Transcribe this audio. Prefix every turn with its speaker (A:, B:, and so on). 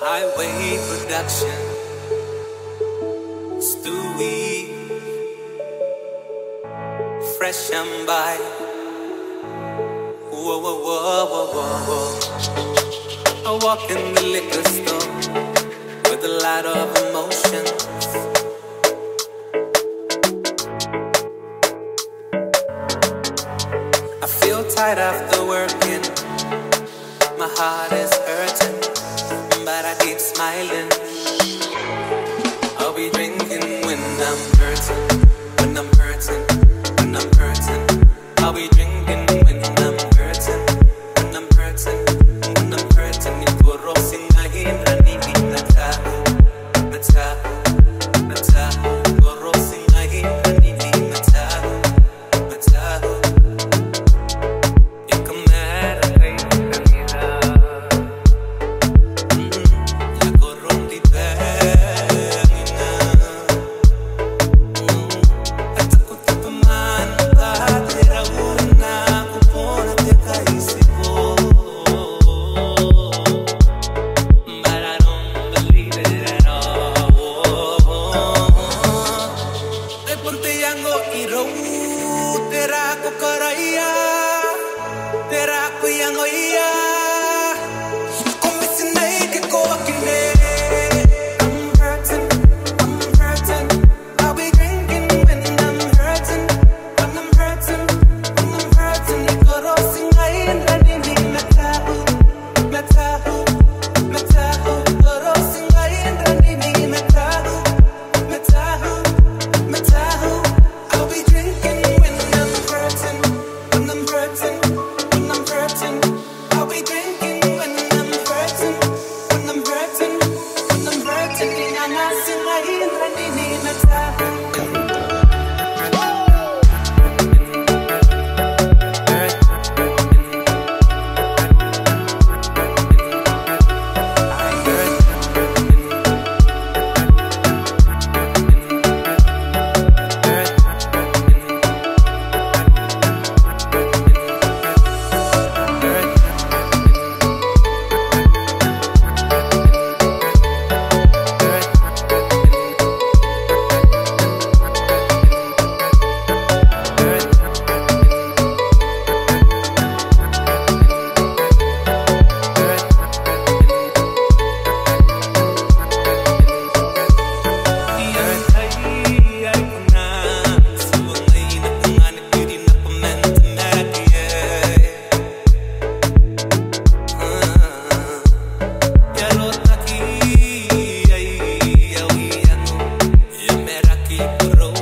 A: Highway production, Stewie, fresh and by. Whoa, whoa, whoa, whoa, whoa, whoa. I walk in the liquor store with a lot of emotions. I feel tired after working, my heart is hurting, but I keep smiling. I'll be drinking when I'm hurting, when I'm hurting, when I'm hurting. I'll be drinking when I'm hurting, when I'm hurting, when I'm hurting. Ikoro singahin ranini nataho, nataho, nataho. Ikoro singahin ranini nataho, nataho. Ikamera kay kanila. Keep